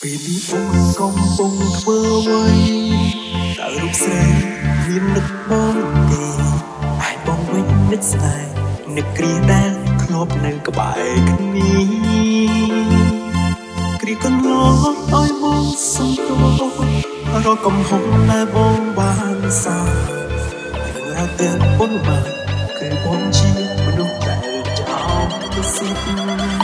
ពេលទីបងកំពុងធ្វើអ្វីតើរូបស្រីមាននឹកបងទេហើយបងវិញនឹកស្នេហ៍នឹកគ្រាដែលធ្លាប់នៅក្បែរគ្នាគ្រាកន្លងឲ្យបងសំទោសរកកំហុសដែលបងបានសារឿងរ៉ាវទាំងប៉ុន្មានគឺបងជាមនុស្សដែលចោលទៅសិទ្ធ